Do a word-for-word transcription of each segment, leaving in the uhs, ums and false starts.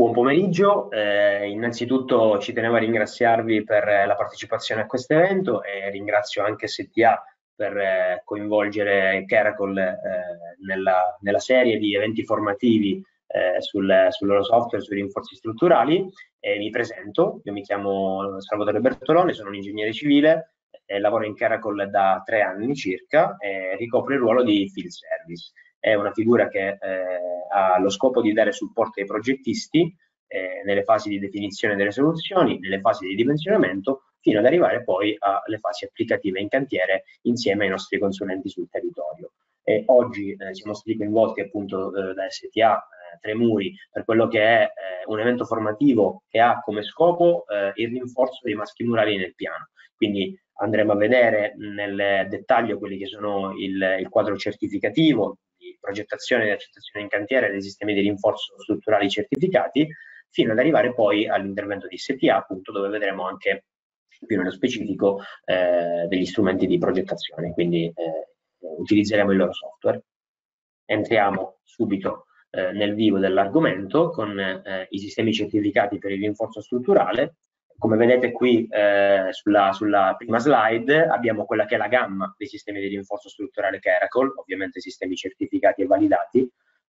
Buon pomeriggio, eh, innanzitutto ci tenevo a ringraziarvi per la partecipazione a questo evento e ringrazio anche S T A per eh, coinvolgere Caracol eh, nella, nella serie di eventi formativi eh, sul, sul loro software, sui rinforzi strutturali. E mi presento, io mi chiamo Salvatore Bertolone, sono un ingegnere civile, eh, lavoro in Caracol da tre anni circa e ricopro il ruolo di Field Service. È una figura che eh, ha lo scopo di dare supporto ai progettisti eh, nelle fasi di definizione delle soluzioni, nelle fasi di dimensionamento, fino ad arrivare poi alle fasi applicative in cantiere insieme ai nostri consulenti sul territorio. E oggi eh, siamo stati coinvolti appunto eh, da S T A eh, Tremuri per quello che è eh, un evento formativo che ha come scopo eh, il rinforzo dei maschi murali nel piano. Quindi andremo a vedere nel dettaglio quelli che sono il, il quadro certificativo di progettazione e accettazione in cantiere dei sistemi di rinforzo strutturali certificati, fino ad arrivare poi all'intervento di S T A, appunto, dove vedremo anche più nello specifico eh, degli strumenti di progettazione, quindi eh, utilizzeremo il loro software. Entriamo subito eh, nel vivo dell'argomento con eh, i sistemi certificati per il rinforzo strutturale. Come vedete qui eh, sulla, sulla prima slide abbiamo quella che è la gamma dei sistemi di rinforzo strutturale Caracol, ovviamente sistemi certificati e validati.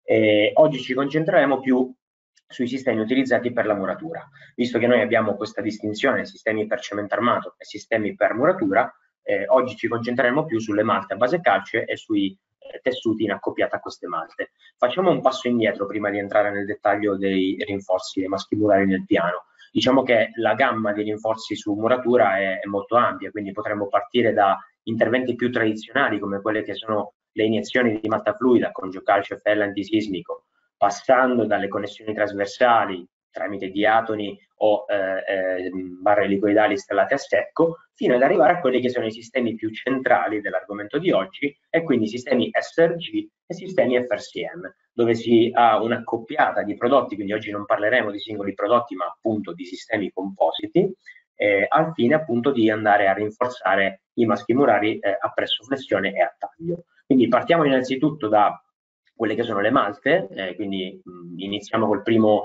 E oggi ci concentreremo più sui sistemi utilizzati per la muratura. Visto che noi abbiamo questa distinzione, sistemi per cemento armato e sistemi per muratura, eh, oggi ci concentreremo più sulle malte a base calce e sui eh, tessuti in accoppiata a queste malte. Facciamo un passo indietro prima di entrare nel dettaglio dei rinforzi dei maschi murali nel piano. Diciamo che la gamma di rinforzi su muratura è, è molto ampia, quindi potremmo partire da interventi più tradizionali come quelle che sono le iniezioni di malta fluida con giocalce e fella antisismico, passando dalle connessioni trasversali tramite diatoni o eh, eh, barre elicoidali installate a secco, fino ad arrivare a quelli che sono i sistemi più centrali dell'argomento di oggi, e quindi sistemi S R G e sistemi F R C M, dove si ha un'accoppiata di prodotti, quindi oggi non parleremo di singoli prodotti, ma appunto di sistemi compositi, eh, al fine appunto di andare a rinforzare i maschi murali eh, a presso flessione e a taglio. Quindi partiamo innanzitutto da quelle che sono le malte, eh, quindi mh, iniziamo col primo,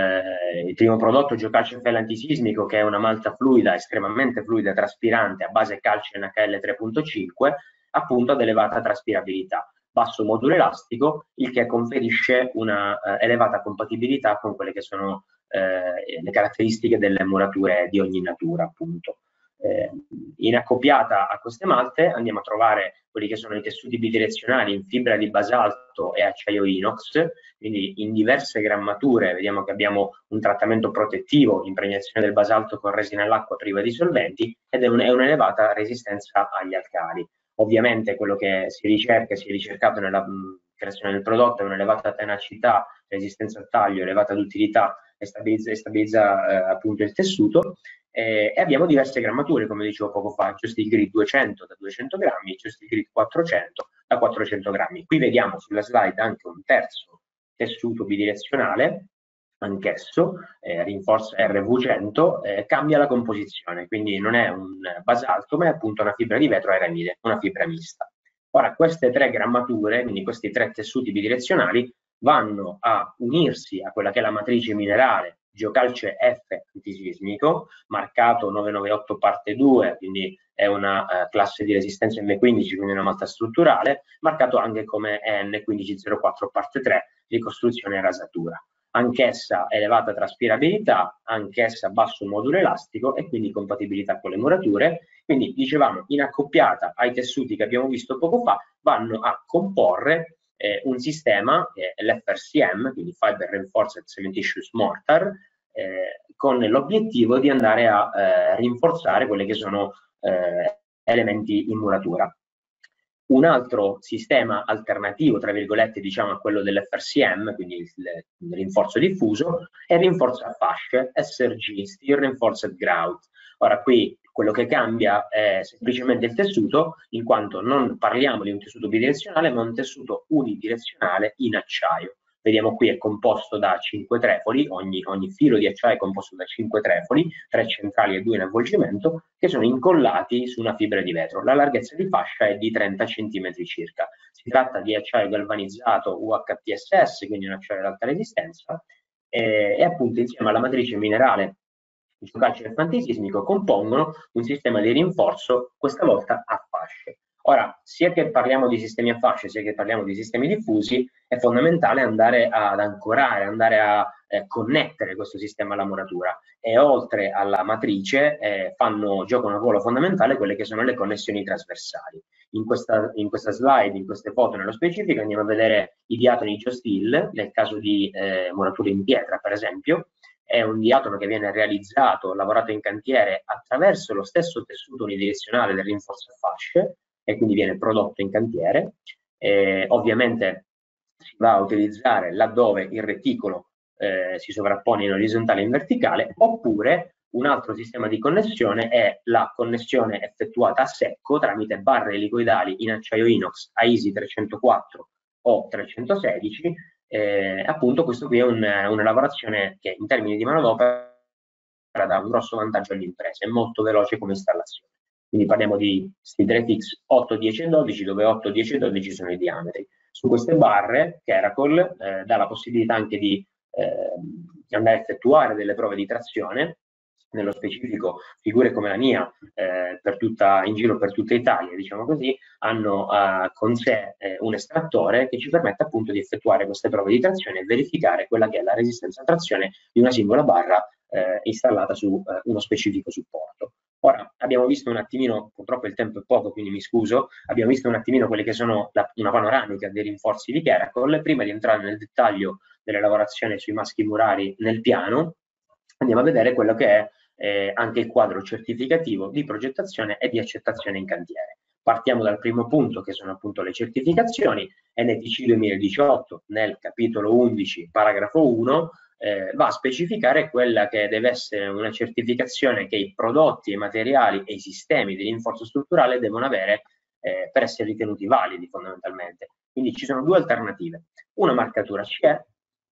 eh, il primo prodotto, Geocalce Fella Antisismico, che è una malta fluida, estremamente fluida, traspirante, a base calce N H L tre punto cinque, appunto ad elevata traspirabilità, basso modulo elastico, il che conferisce una eh, elevata compatibilità con quelle che sono eh, le caratteristiche delle murature di ogni natura, appunto. Eh, in accoppiata a queste malte andiamo a trovare quelli che sono i tessuti bidirezionali in fibra di basalto e acciaio inox, quindi in diverse grammature vediamo che abbiamo un trattamento protettivo, impregnazione del basalto con resina all'acqua priva di solventi, ed è, un, è un'elevata resistenza agli alcali. Ovviamente quello che si ricerca e si è ricercato nella mh, creazione del prodotto è un'elevata tenacità, resistenza al taglio, elevata duttilità e stabilizza, e stabilizza eh, appunto il tessuto. Eh, e abbiamo diverse grammature, come dicevo poco fa, Just Grid duecento da duecento grammi, Just Grid quattrocento da quattrocento grammi. Qui vediamo sulla slide anche un terzo tessuto bidirezionale, anch'esso, eh, rinforza R V cento, eh, cambia la composizione, quindi non è un basalto, ma è appunto una fibra di vetro aramide, una fibra mista. Ora, queste tre grammature, quindi questi tre tessuti bidirezionali, vanno a unirsi a quella che è la matrice minerale Geocalce F antisismico, marcato novecentonovantaotto parte due, quindi è una uh, classe di resistenza M quindici, quindi una malta strutturale, marcato anche come E N quindici zero quattro parte tre, ricostruzione e rasatura. Anch'essa elevata traspirabilità, anch'essa basso modulo elastico e quindi compatibilità con le murature. Quindi dicevamo, in accoppiata ai tessuti che abbiamo visto poco fa, vanno a comporre eh, un sistema, eh, l'F R C M, quindi Fiber Reinforced Cementitious Mortar, eh, con l'obiettivo di andare a eh, rinforzare quelli che sono eh, elementi in muratura. Un altro sistema alternativo, tra virgolette, diciamo, a quello dell'F R C M, quindi il, il rinforzo diffuso, è il rinforzo a fasce, S R G, Steel Reinforced Grout. Ora qui quello che cambia è semplicemente il tessuto, in quanto non parliamo di un tessuto bidirezionale, ma un tessuto unidirezionale in acciaio. Vediamo qui è composto da cinque trefoli, ogni, ogni filo di acciaio è composto da cinque trefoli, tre centrali e due in avvolgimento, che sono incollati su una fibra di vetro. La larghezza di fascia è di trenta centimetri circa. Si tratta di acciaio galvanizzato U H T S S, quindi un acciaio ad alta resistenza, e, e appunto insieme alla matrice minerale di stucaccio antisismico compongono un sistema di rinforzo, questa volta a fasce. Ora, sia che parliamo di sistemi a fasce, sia che parliamo di sistemi diffusi, è fondamentale andare ad ancorare, andare a eh, connettere questo sistema alla muratura, e oltre alla matrice eh, fanno, giocano un ruolo fondamentale quelle che sono le connessioni trasversali. In questa, in questa slide, in queste foto nello specifico, andiamo a vedere i diatoni geosteel, nel caso di eh, murature in pietra per esempio. È un diatono che viene realizzato, lavorato in cantiere attraverso lo stesso tessuto unidirezionale del rinforzo a fasce, e quindi viene prodotto in cantiere. Eh, ovviamente si va a utilizzare laddove il reticolo eh, si sovrappone in orizzontale e in verticale, oppure un altro sistema di connessione è la connessione effettuata a secco tramite barre elicoidali in acciaio inox A I S I trecentoquattro o trecentosedici. Eh, appunto questo qui è un, una lavorazione che in termini di manodopera dà un grosso vantaggio alle imprese, è molto veloce come installazione. Quindi parliamo di SpeedRefix otto, dieci e dodici, dove otto, dieci e dodici sono i diametri. Su queste barre Caracol eh, dà la possibilità anche di eh, andare a effettuare delle prove di trazione, nello specifico figure come la mia eh, per tutta, in giro per tutta Italia, diciamo così, hanno eh, con sé eh, un estrattore che ci permette appunto di effettuare queste prove di trazione e verificare quella che è la resistenza a trazione di una singola barra eh, installata su eh, uno specifico supporto. Ora abbiamo visto un attimino, purtroppo il tempo è poco quindi mi scuso, abbiamo visto un attimino quelle che sono la, una panoramica dei rinforzi di Caracol. Prima di entrare nel dettaglio delle lavorazioni sui maschi murari nel piano, andiamo a vedere quello che è eh, anche il quadro certificativo di progettazione e di accettazione in cantiere. Partiamo dal primo punto, che sono appunto le certificazioni. N T C duemiladiciotto, nel capitolo undici, paragrafo uno, eh, va a specificare quella che deve essere una certificazione che i prodotti, i materiali e i sistemi di rinforzo strutturale devono avere eh, per essere ritenuti validi fondamentalmente. Quindi ci sono due alternative, una marcatura C E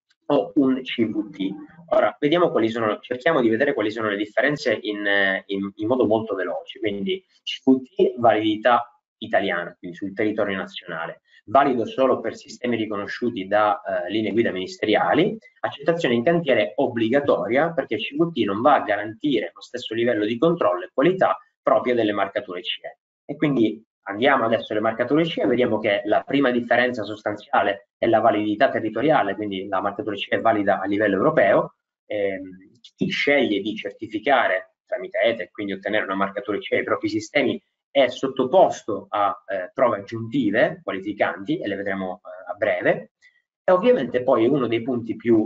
o un C V T. Ora, vediamo quali sono, cerchiamo di vedere quali sono le differenze in, in, in modo molto veloce. Quindi C V T, validità italiana, quindi sul territorio nazionale, valido solo per sistemi riconosciuti da eh, linee guida ministeriali, accettazione in cantiere obbligatoria, perché il C V T non va a garantire lo stesso livello di controllo e qualità propria delle marcature C E. E quindi andiamo adesso alle marcature C E, vediamo che la prima differenza sostanziale è la validità territoriale, quindi la marcatura C E è valida a livello europeo. Eh, chi sceglie di certificare tramite E T E, quindi ottenere una marcatura C E ai propri sistemi, è sottoposto a eh, prove aggiuntive qualificanti, e le vedremo eh, a breve. E ovviamente poi uno dei punti più,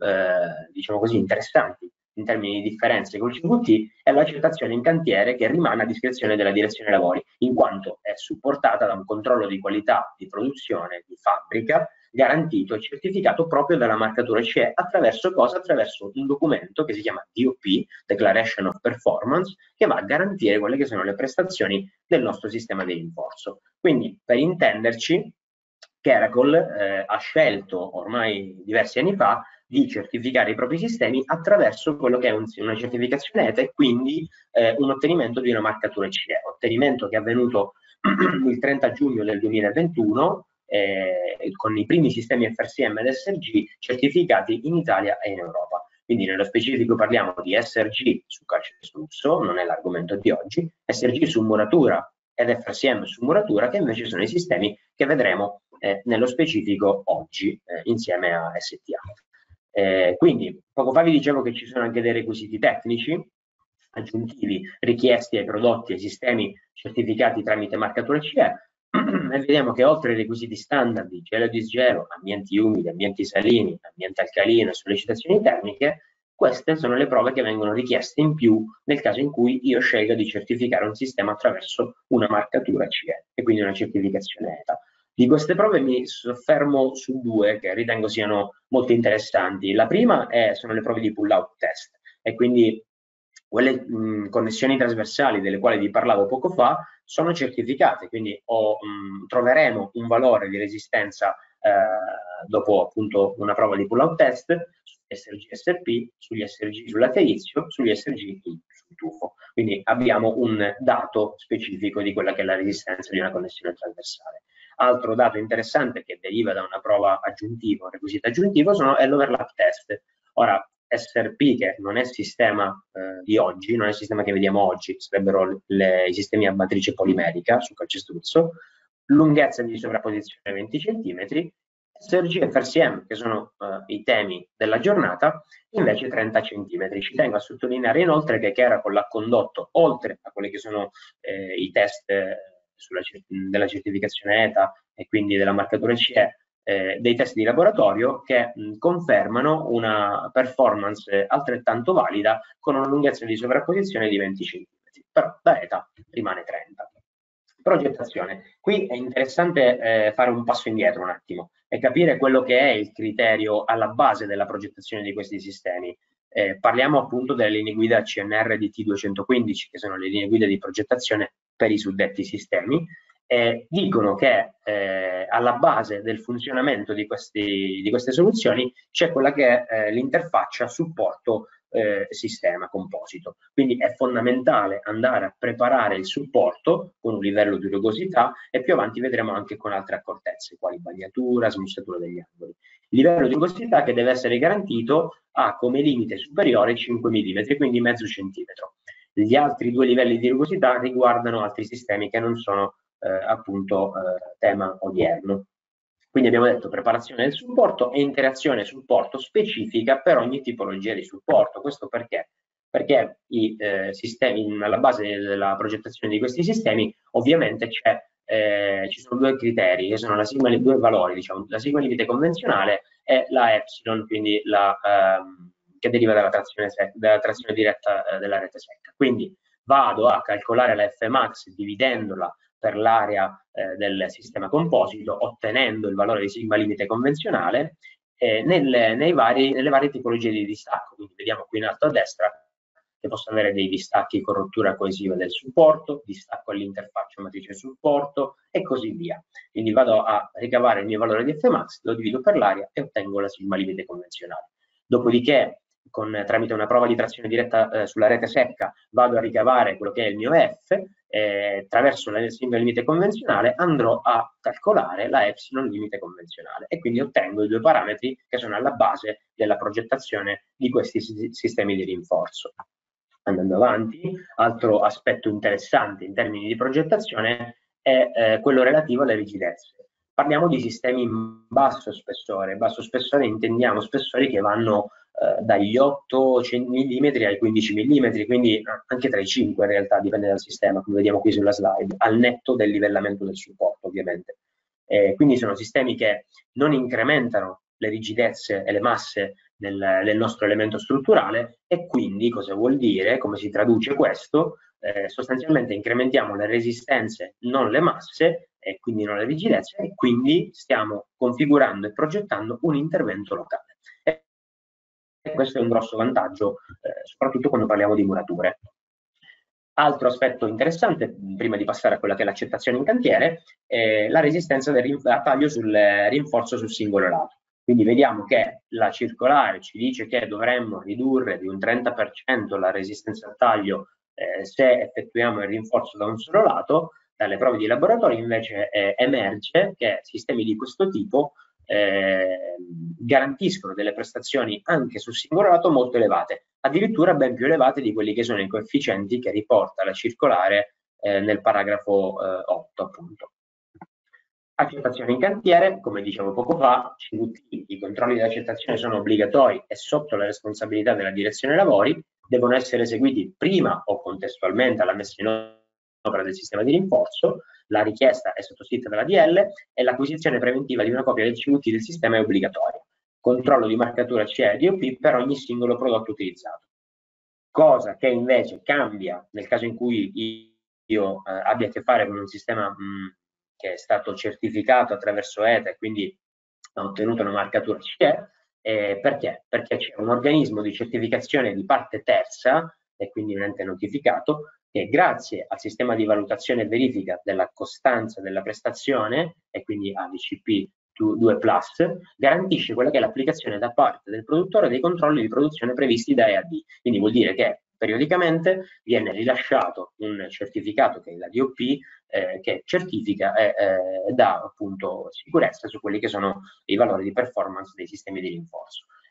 eh, diciamo così, interessanti in termini di differenze col C V T è l'accettazione in cantiere, che rimane a discrezione della direzione lavori, in quanto è supportata da un controllo di qualità di produzione di fabbrica garantito e certificato proprio dalla marcatura C E. Attraverso cosa? Attraverso un documento che si chiama D O P, Declaration of Performance, che va a garantire quelle che sono le prestazioni del nostro sistema di rinforzo. Quindi, per intenderci, Caracol eh, ha scelto ormai diversi anni fa di certificare i propri sistemi attraverso quello che è un, una certificazione E T E, e quindi eh, un ottenimento di una marcatura C E, ottenimento che è avvenuto il trenta giugno del duemilaventuno eh, con i primi sistemi F R C M ed S R G certificati in Italia e in Europa. Quindi nello specifico parliamo di S R G su calcestruzzo, non è l'argomento di oggi, S R G su muratura ed F R C M su muratura, che invece sono i sistemi che vedremo eh, nello specifico oggi eh, insieme a S T A. Eh, quindi poco fa vi dicevo che ci sono anche dei requisiti tecnici aggiuntivi richiesti ai prodotti e ai sistemi certificati tramite marcatura C E, e vediamo che oltre ai requisiti standard di gelo e disgelo, ambienti umidi, ambienti salini, ambiente alcalino e sollecitazioni termiche, queste sono le prove che vengono richieste in più nel caso in cui io scelga di certificare un sistema attraverso una marcatura C E e quindi una certificazione E T A. Di queste prove mi soffermo su due che ritengo siano molto interessanti. La prima è, sono le prove di pull-out test, e quindi quelle mh, connessioni trasversali delle quali vi parlavo poco fa sono certificate, quindi o, mh, troveremo un valore di resistenza eh, dopo appunto una prova di pull-out test su S R G S R P, sugli S R G sul laterizio, sugli S R G sul tufo. Quindi abbiamo un dato specifico di quella che è la resistenza di una connessione trasversale. Altro dato interessante che deriva da una prova aggiuntiva, un requisito aggiuntivo, sono, è l'overlap test. Ora, S R P, che non è il sistema eh, di oggi, non è il sistema che vediamo oggi, sarebbero le, i sistemi a matrice polimerica su calcestruzzo, lunghezza di sovrapposizione venti centimetri, S R G e F R C M, che sono eh, i temi della giornata, invece trenta centimetri. Ci tengo a sottolineare inoltre che Caracol ha condotto, oltre a quelli che sono eh, i test eh, sulla, della certificazione E T A e quindi della marcatura C E, eh, dei test di laboratorio che mh, confermano una performance altrettanto valida con una lunghezza di sovrapposizione di venti centimetri, però da E T A rimane trenta. Progettazione. Qui è interessante eh, fare un passo indietro un attimo e capire quello che è il criterio alla base della progettazione di questi sistemi. Eh, parliamo appunto delle linee guida C N R D T duecentoquindici, che sono le linee guida di progettazione per i suddetti sistemi, e dicono che eh, alla base del funzionamento di, questi, di queste soluzioni c'è quella che è eh, l'interfaccia supporto eh, sistema composito. Quindi è fondamentale andare a preparare il supporto con un livello di rugosità e più avanti vedremo anche con altre accortezze, quali bagnatura, smussatura degli angoli. Il livello di rugosità che deve essere garantito ha come limite superiore cinque millimetri, quindi mezzo centimetro. Gli altri due livelli di rugosità riguardano altri sistemi che non sono eh, appunto eh, tema odierno. Quindi abbiamo detto preparazione del supporto e interazione supporto specifica per ogni tipologia di supporto. Questo perché? Perché i eh, sistemi, alla base della progettazione di questi sistemi, ovviamente c'è eh, ci sono due criteri, che sono la sigma, due valori, diciamo, la sigma limite convenzionale e la epsilon, quindi la, ehm, che deriva dalla trazione, dalla trazione diretta eh, della rete secca. Quindi vado a calcolare la F max dividendola per l'area eh, del sistema composito, ottenendo il valore di sigma limite convenzionale eh, nelle, nei vari, nelle varie tipologie di distacco. Quindi vediamo qui in alto a destra che possono avere dei distacchi con rottura coesiva del supporto, distacco all'interfaccia matrice supporto e così via. Quindi vado a ricavare il mio valore di F max, lo divido per l'area e ottengo la sigma limite convenzionale. Dopodiché, con, tramite una prova di trazione diretta eh, sulla rete secca, vado a ricavare quello che è il mio F, eh, attraverso la sigma limite convenzionale andrò a calcolare la epsilon limite convenzionale e quindi ottengo i due parametri che sono alla base della progettazione di questi sistemi di rinforzo. Andando avanti, altro aspetto interessante in termini di progettazione è eh, quello relativo alle rigidezze. Parliamo di sistemi in basso spessore. Basso spessore intendiamo spessori che vanno eh, dagli otto millimetri ai quindici millimetri, quindi anche tra i cinque in realtà, dipende dal sistema, come vediamo qui sulla slide, al netto del livellamento del supporto ovviamente. Eh, quindi sono sistemi che non incrementano le rigidezze e le masse del, del nostro elemento strutturale e quindi cosa vuol dire, come si traduce questo? Eh, sostanzialmente incrementiamo le resistenze, non le masse, e quindi non le rigidezze, e quindi stiamo configurando e progettando un intervento locale. E questo è un grosso vantaggio, eh, soprattutto quando parliamo di murature. Altro aspetto interessante, prima di passare a quella che è l'accettazione in cantiere, è la resistenza del taglio sul rinforzo sul singolo lato. Quindi vediamo che la circolare ci dice che dovremmo ridurre di un trenta per cento la resistenza al taglio eh, se effettuiamo il rinforzo da un solo lato. Dalle prove di laboratorio invece eh, emerge che sistemi di questo tipo eh, garantiscono delle prestazioni anche sul singolo lato molto elevate, addirittura ben più elevate di quelli che sono i coefficienti che riporta la circolare eh, nel paragrafo eh, otto appunto. Accettazione in cantiere, come dicevo poco fa, C V T, i controlli di accettazione sono obbligatori e sotto la responsabilità della direzione lavori, devono essere eseguiti prima o contestualmente alla messa in opera del sistema di rinforzo, la richiesta è sottoscritta dalla D L e l'acquisizione preventiva di una copia del C V T del sistema è obbligatoria. Controllo di marcatura C E e D O P per ogni singolo prodotto utilizzato. Cosa che invece cambia nel caso in cui io eh, abbia a che fare con un sistema mh, che è stato certificato attraverso E T A e quindi ha ottenuto una marcatura C E. Eh, perché? Perché c'è un organismo di certificazione di parte terza e quindi un ente notificato che grazie al sistema di valutazione e verifica della costanza della prestazione e quindi A D C P due plus garantisce quella che è l'applicazione da parte del produttore dei controlli di produzione previsti da E A D. Quindi vuol dire che periodicamente viene rilasciato un certificato che è la D O P eh, che certifica e eh, dà appunto sicurezza su quelli che sono i valori di performance dei sistemi di rinforzo.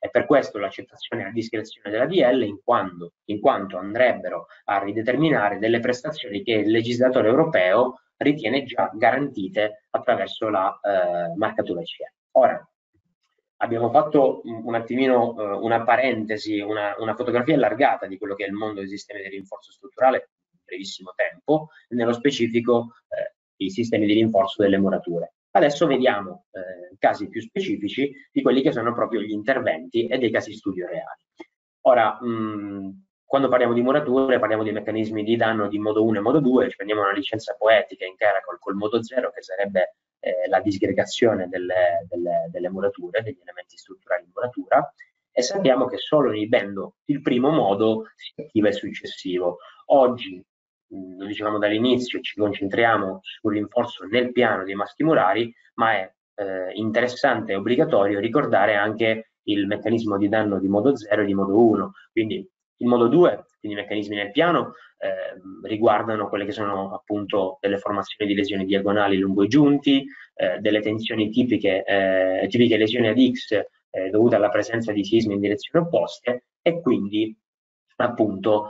E per questo l'accettazione a discrezione della D L, in quanto, in quanto andrebbero a rideterminare delle prestazioni che il legislatore europeo ritiene già garantite attraverso la eh, marcatura C E. Ora, abbiamo fatto un attimino eh, una parentesi, una, una fotografia allargata di quello che è il mondo dei sistemi di rinforzo strutturale in brevissimo tempo, nello specifico eh, i sistemi di rinforzo delle murature. Adesso vediamo eh, casi più specifici di quelli che sono proprio gli interventi e dei casi studio reali. Ora, mh, quando parliamo di murature parliamo di meccanismi di danno di modo uno e modo due, ci prendiamo una licenza poetica in Caracol col modo zero, che sarebbe eh, la disgregazione delle, delle, delle murature, degli elementi strutturali in muratura, e sappiamo che solo inibendo il primo modo si attiva il successivo. Oggi, mh, lo dicevamo dall'inizio, ci concentriamo sul rinforzo nel piano dei maschi murari, ma è eh, interessante e obbligatorio ricordare anche il meccanismo di danno di modo zero e di modo uno. Quindi il modo due, quindi i meccanismi nel piano, eh, riguardano quelle che sono appunto delle formazioni di lesioni diagonali lungo i giunti, eh, delle tensioni tipiche, eh, tipiche lesioni ad X eh, dovute alla presenza di sismi in direzioni opposte, e quindi appunto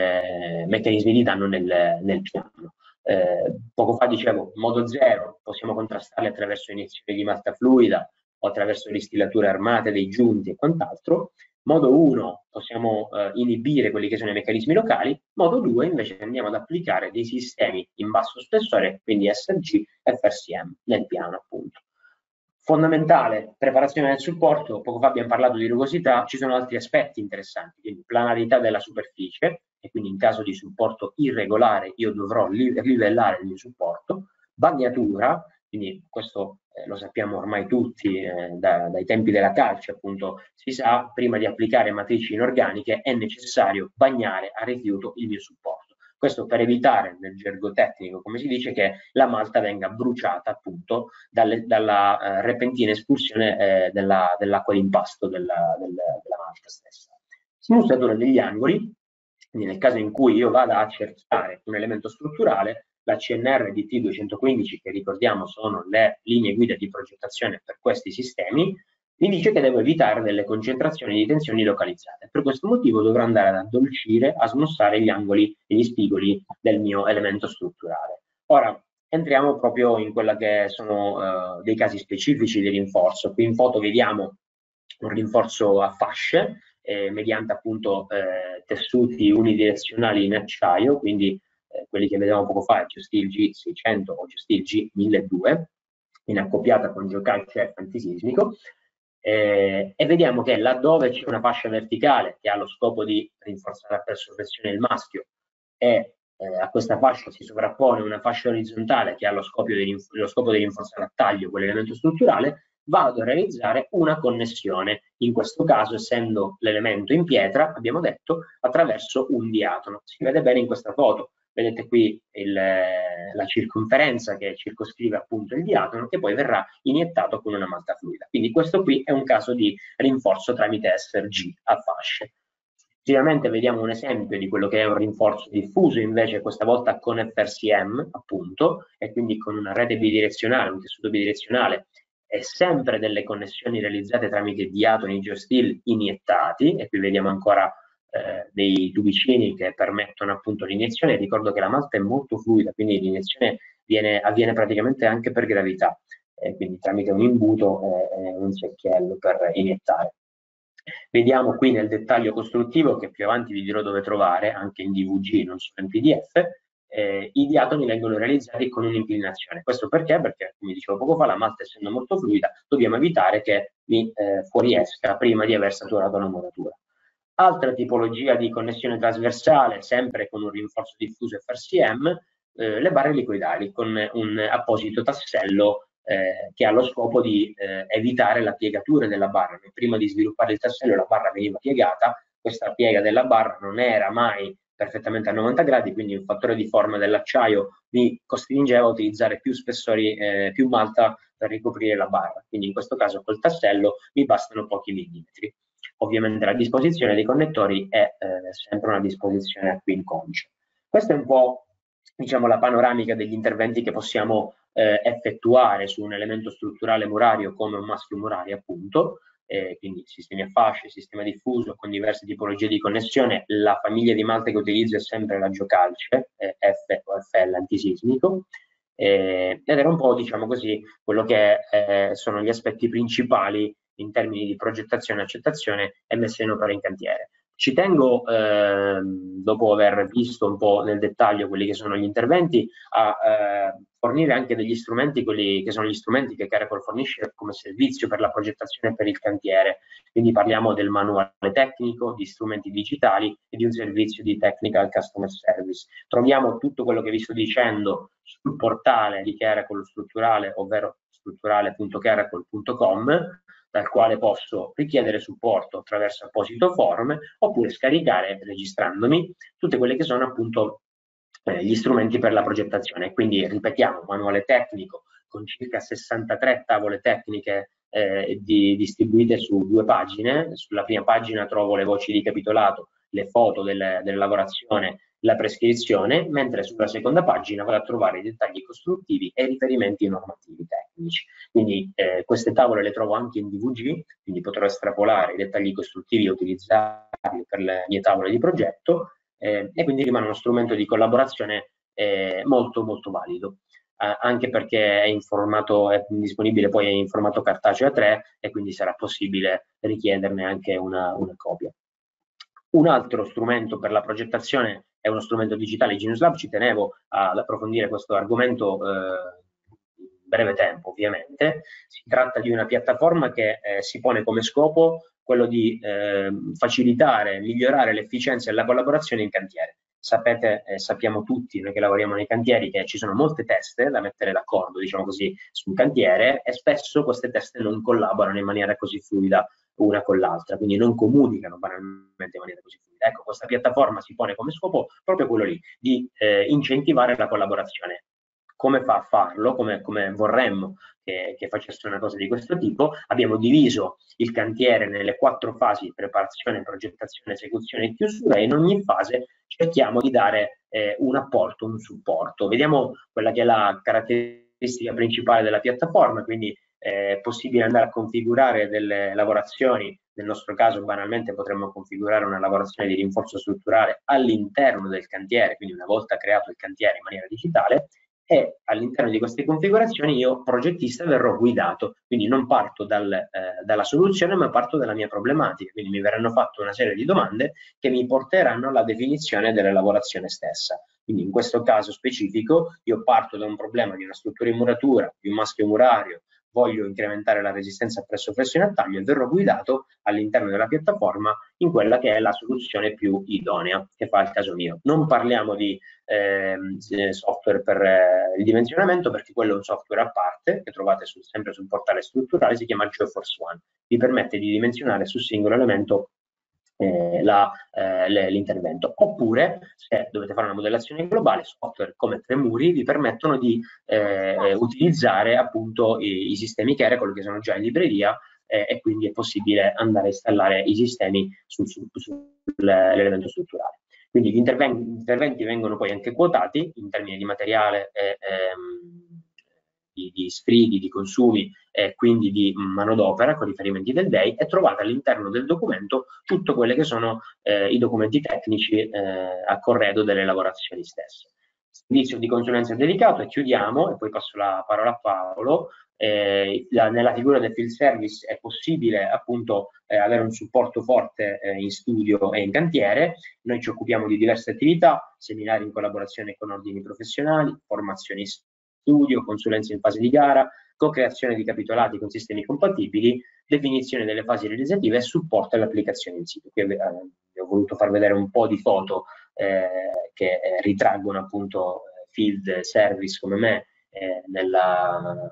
eh, meccanismi di danno nel, nel piano. Eh, poco fa dicevo, modo zero, possiamo contrastarli attraverso iniezioni di malta fluida o attraverso ristillature armate dei giunti e quant'altro. Modo uno, possiamo eh, inibire quelli che sono i meccanismi locali. Modo due, invece, andiamo ad applicare dei sistemi in basso spessore, quindi S G e F R C M nel piano, appunto. Fondamentale, preparazione del supporto. Poco fa abbiamo parlato di rugosità, ci sono altri aspetti interessanti, quindi planarità della superficie, e quindi in caso di supporto irregolare io dovrò livellare il mio supporto. Bagnatura, quindi questo eh, lo sappiamo ormai tutti eh, da, dai tempi della calce, appunto, si sa, prima di applicare matrici inorganiche è necessario bagnare a rifiuto il mio supporto. Questo per evitare, nel gergo tecnico, come si dice, che la malta venga bruciata appunto dalle, dalla eh, repentina espulsione eh, della, dell'acqua d'impasto della, del, della malta stessa. Smussatura degli angoli, quindi nel caso in cui io vada a cercare un elemento strutturale, la C N R D T duecentoquindici, che ricordiamo sono le linee guida di progettazione per questi sistemi, mi dice che devo evitare delle concentrazioni di tensioni localizzate. Per questo motivo dovrò andare ad addolcire, a smussare gli angoli e gli spigoli del mio elemento strutturale. Ora, entriamo proprio in quella che sono uh, dei casi specifici di rinforzo. Qui in foto vediamo un rinforzo a fasce, eh, mediante appunto eh, tessuti unidirezionali in acciaio, quindi eh, quelli che vedevamo poco fa, Geosteel G seicento o Geosteel G milleduecento, in accoppiata con geocalce antisismico. Eh, e vediamo che laddove c'è una fascia verticale che ha lo scopo di rinforzare per sovversione il maschio, e eh, a questa fascia si sovrappone una fascia orizzontale che ha lo scopo di, lo scopo di rinforzare a taglio quell'elemento strutturale, vado a realizzare una connessione, in questo caso essendo l'elemento in pietra, abbiamo detto, attraverso un diatono. Si vede bene in questa foto. Vedete qui il, la circonferenza che circoscrive appunto il diatono, che poi verrà iniettato con una malta fluida. Quindi questo qui è un caso di rinforzo tramite S R G a fasce. Successivamente vediamo un esempio di quello che è un rinforzo diffuso, invece questa volta con F R C M appunto, e quindi con una rete bidirezionale, un tessuto bidirezionale, e sempre delle connessioni realizzate tramite diatoni Geosteel iniettati, e qui vediamo ancora Eh, dei tubicini che permettono appunto l'iniezione. Ricordo che la malta è molto fluida, quindi l'iniezione viene, avviene praticamente anche per gravità, eh, quindi tramite un imbuto e eh, un secchiello per iniettare. Vediamo qui nel dettaglio costruttivo, che più avanti vi dirò dove trovare, anche in D V G, non solo in P D F, eh, i diatoni vengono realizzati con un'inclinazione. Questo perché? Perché, come dicevo poco fa, la malta essendo molto fluida, dobbiamo evitare che mi eh, fuoriesca prima di aver saturato la muratura. Altra tipologia di connessione trasversale, sempre con un rinforzo diffuso F R C M, eh, le barre liquidali con un apposito tassello eh, che ha lo scopo di eh, evitare la piegatura della barra. Prima di sviluppare il tassello la barra veniva piegata, questa piega della barra non era mai perfettamente a novanta gradi, quindi un fattore di forma dell'acciaio mi costringeva a utilizzare più spessori, eh, più malta per ricoprire la barra. Quindi in questo caso col tassello mi bastano pochi millimetri. Ovviamente la disposizione dei connettori è eh, sempre una disposizione a pin conce. Questa è un po', diciamo, la panoramica degli interventi che possiamo eh, effettuare su un elemento strutturale murario come un maschio murario, appunto. eh, quindi sistemi a fasce, sistema diffuso con diverse tipologie di connessione. La famiglia di malte che utilizzo è sempre la Giocalce, eh, F o F L antisismico, eh, ed era un po', diciamo così, quello che eh, sono gli aspetti principali in termini di progettazione e accettazione e messa in opera in cantiere. Ci tengo, eh, dopo aver visto un po' nel dettaglio quelli che sono gli interventi, a eh, fornire anche degli strumenti, quelli che sono gli strumenti che Caracol fornisce come servizio per la progettazione per il cantiere. Quindi parliamo del manuale tecnico, di strumenti digitali e di un servizio di technical customer service. Troviamo tutto quello che vi sto dicendo sul portale di Caracol strutturale, ovvero strutturale punto caracol punto com, dal quale posso richiedere supporto attraverso apposito forum oppure scaricare, registrandomi, tutte quelle che sono appunto eh, gli strumenti per la progettazione. Quindi ripetiamo, manuale tecnico con circa sessantatré tavole tecniche eh, di, distribuite su due pagine. Sulla prima pagina trovo le voci di capitolato, le foto delle, della lavorazione, la prescrizione, mentre sulla seconda pagina vado a trovare i dettagli costruttivi e i riferimenti normativi tecnici. Quindi eh, queste tavole le trovo anche in D V G, quindi potrò estrapolare i dettagli costruttivi e utilizzarli per le mie tavole di progetto, eh, e quindi rimane uno strumento di collaborazione eh, molto molto valido. Eh, anche perché è in formato, è disponibile poi in formato cartaceo A tre e quindi sarà possibile richiederne anche una, una copia. Un altro strumento per la progettazione è uno strumento digitale Genius Lab. Ci tenevo ad approfondire questo argomento eh, in breve tempo, ovviamente. Si tratta di una piattaforma che eh, si pone come scopo quello di eh, facilitare, migliorare l'efficienza e la collaborazione in cantiere. Sapete, eh, sappiamo tutti noi che lavoriamo nei cantieri che ci sono molte teste da mettere d'accordo, diciamo così, sul cantiere, e spesso queste teste non collaborano in maniera così fluida una con l'altra, quindi non comunicano banalmente in maniera così fluida. Ecco, questa piattaforma si pone come scopo proprio quello lì, di eh, incentivare la collaborazione. Come fa a farlo? Come, come vorremmo che, che facesse una cosa di questo tipo? Abbiamo diviso il cantiere nelle quattro fasi: preparazione, progettazione, esecuzione e chiusura, e in ogni fase cerchiamo di dare eh, un apporto, un supporto. Vediamo quella che è la caratteristica principale della piattaforma, quindi è possibile andare a configurare delle lavorazioni. Nel nostro caso banalmente potremmo configurare una lavorazione di rinforzo strutturale all'interno del cantiere, quindi una volta creato il cantiere in maniera digitale, e all'interno di queste configurazioni io, progettista, verrò guidato, quindi non parto dal, eh, dalla soluzione, ma parto dalla mia problematica, quindi mi verranno fatte una serie di domande che mi porteranno alla definizione della lavorazione stessa. Quindi in questo caso specifico io parto da un problema di una struttura in muratura, di un maschio murario, voglio incrementare la resistenza presso flessione a taglio e verrò guidato all'interno della piattaforma in quella che è la soluzione più idonea, che fa il caso mio. Non parliamo di eh, software per eh, il dimensionamento, perché quello è un software a parte che trovate su, sempre sul portale strutturale, si chiama GeoForce One, vi permette di dimensionare sul singolo elemento Eh, eh, l'intervento. Oppure, se dovete fare una modellazione globale, software come Tremuri vi permettono di eh, utilizzare appunto i, i sistemi Caracol che sono già in libreria, eh, e quindi è possibile andare a installare i sistemi sull'elemento su, strutturale. Quindi gli interventi, gli interventi vengono poi anche quotati in termini di materiale e ehm, Di, di sfridi, di consumi e quindi di manodopera con riferimenti del D E I, e trovate all'interno del documento tutte quelle che sono eh, i documenti tecnici eh, a corredo delle lavorazioni stesse. Servizio di consulenza dedicato, e chiudiamo, e poi passo la parola a Paolo. Eh, la, nella figura del field service è possibile appunto eh, avere un supporto forte eh, in studio e in cantiere. Noi ci occupiamo di diverse attività: seminari in collaborazione con ordini professionali, formazioni studio, consulenza in fase di gara, co-creazione di capitolati con sistemi compatibili, definizione delle fasi realizzative e supporto alle applicazioni in sito. Qui eh, vi ho voluto far vedere un po' di foto eh, che eh, ritraggono appunto field service come me eh, nella,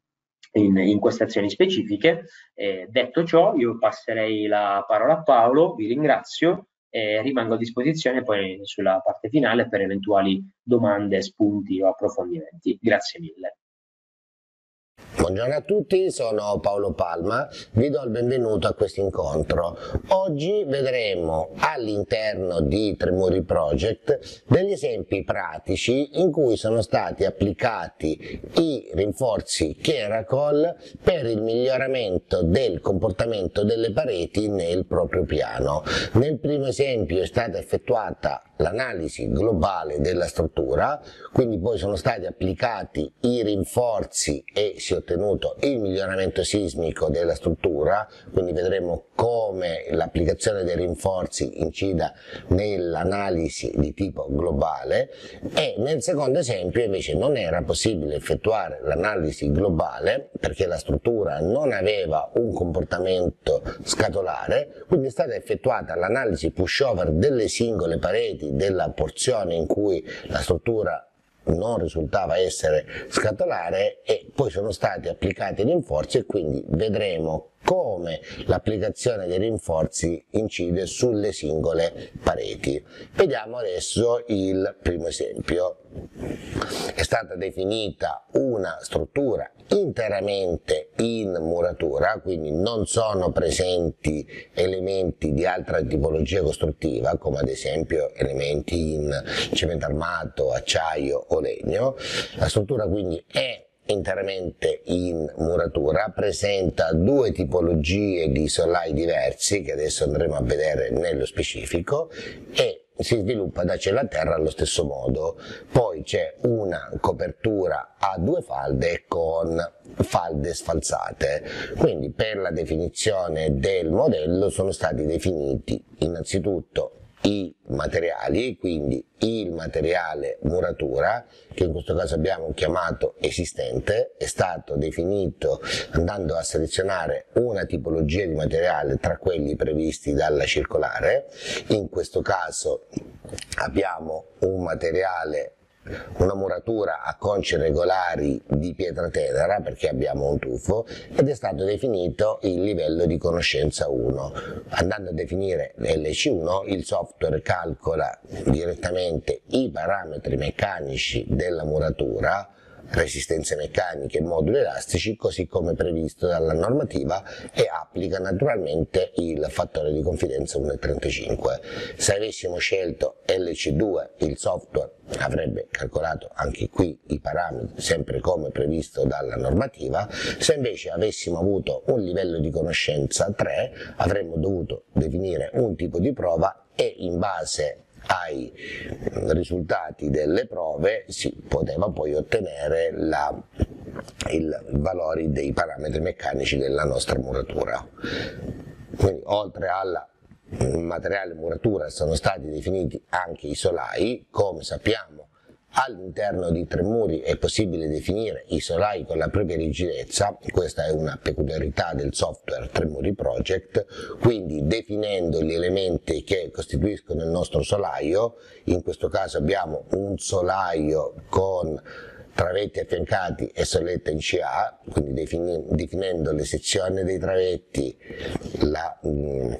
in, in queste azioni specifiche. Eh, detto ciò, io passerei la parola a Paolo, vi ringrazio e rimango a disposizione poi sulla parte finale per eventuali domande, spunti o approfondimenti. Grazie mille. Buongiorno a tutti, sono Paolo Palma, vi do il benvenuto a questo incontro. Oggi vedremo all'interno di Tremuri Project degli esempi pratici in cui sono stati applicati i rinforzi Keracol per il miglioramento del comportamento delle pareti nel proprio piano. Nel primo esempio è stata effettuata l'analisi globale della struttura, quindi poi sono stati applicati i rinforzi e si è ottenuto il miglioramento sismico della struttura, quindi vedremo come l'applicazione dei rinforzi incida nell'analisi di tipo globale. E nel secondo esempio invece non era possibile effettuare l'analisi globale perché la struttura non aveva un comportamento scatolare, quindi è stata effettuata l'analisi pushover delle singole pareti della porzione in cui la struttura non risultava essere scatolare e poi sono stati applicati i rinforzi e quindi vedremo come l'applicazione dei rinforzi incide sulle singole pareti. Vediamo adesso il primo esempio. È stata definita una struttura interamente in muratura, quindi non sono presenti elementi di altra tipologia costruttiva, come ad esempio elementi in cemento armato, acciaio o legno. La struttura quindi è interamente in muratura, presenta due tipologie di solai diversi che adesso andremo a vedere nello specifico e si sviluppa da cielo a terra allo stesso modo. Poi c'è una copertura a due falde con falde sfalsate, quindi per la definizione del modello sono stati definiti innanzitutto i materiali, quindi il materiale muratura, che in questo caso abbiamo chiamato esistente, è stato definito andando a selezionare una tipologia di materiale tra quelli previsti dalla circolare. In questo caso abbiamo un materiale, una muratura a conci regolari di pietra tenera perché abbiamo un tufo ed è stato definito il livello di conoscenza uno. Andando a definire L C uno, il software calcola direttamente i parametri meccanici della muratura, resistenze meccaniche e moduli elastici, così come previsto dalla normativa, e applica naturalmente il fattore di confidenza uno virgola trentacinque. Se avessimo scelto L C due, il software avrebbe calcolato anche qui i parametri sempre come previsto dalla normativa. Se invece avessimo avuto un livello di conoscenza tre, avremmo dovuto definire un tipo di prova e in base ai risultati delle prove si poteva poi ottenere la, il, i valori dei parametri meccanici della nostra muratura. Quindi oltre alla materiale muratura sono stati definiti anche i solai. Come sappiamo, all'interno di Tremuri è possibile definire i solai con la propria rigidezza, questa è una peculiarità del software Tremuri Project, quindi definendo gli elementi che costituiscono il nostro solaio. In questo caso abbiamo un solaio con travetti affiancati e soletta in C A, quindi definendo le sezioni dei travetti, la mh,